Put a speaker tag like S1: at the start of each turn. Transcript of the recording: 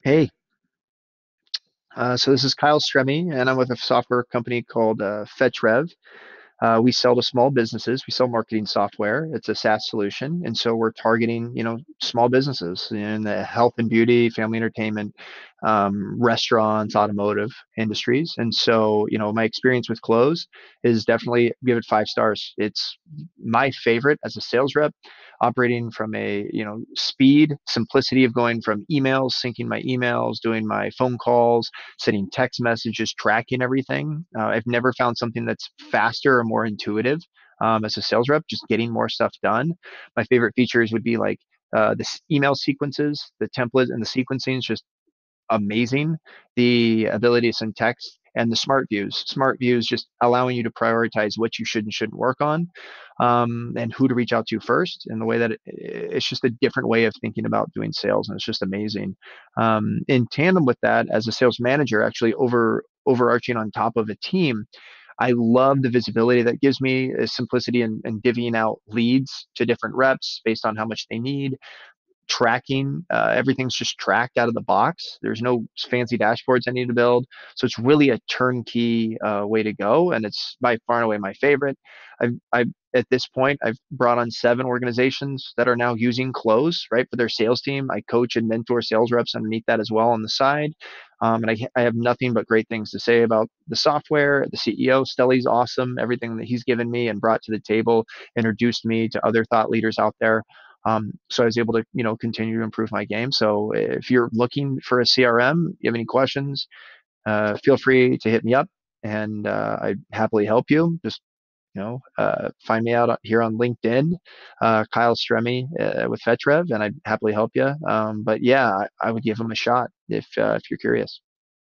S1: Hey, so this is Kyle Stremme, and I'm with a software company called FetchRev. We sell to small businesses. We sell marketing software. It's a SaaS solution, and so we're targeting, small businesses in the health and beauty, family entertainment, restaurants, automotive industries. And so, my experience with Close is definitely give it 5 stars. It's my favorite as a sales rep, operating from a, speed, simplicity of going from emails, syncing my emails, doing my phone calls, sending text messages, tracking everything. I've never found something that's faster or more intuitive as a sales rep, just getting more stuff done. My favorite features would be like the email sequences, the template and the sequencing is just amazing. The ability to send text and the smart views just allowing you to prioritize what you should and shouldn't work on, and who to reach out to first, and the way that it's just a different way of thinking about doing sales, and it's just amazing. In tandem with that, as a sales manager, actually overarching on top of a team, I love the visibility that gives me, simplicity and divvying out leads to different reps based on how much they need, tracking. Everything's just tracked out of the box. There's no fancy dashboards I need to build. So it's really a turnkey way to go. And it's by far and away my favorite. At this point, I've brought on 7 organizations that are now using Close, right, for their sales team. I coach and mentor sales reps underneath that as well on the side. And I have nothing but great things to say about the software. The CEO, Stelly's awesome. Everything that he's given me and brought to the table introduced me to other thought leaders out there. So I was able to, continue to improve my game. So if you're looking for a CRM, you have any questions, feel free to hit me up, and I'd happily help you. Just, find me out here on LinkedIn, Kyle Stremme with FetchRev, and I'd happily help you. But yeah, I would give them a shot if you're curious.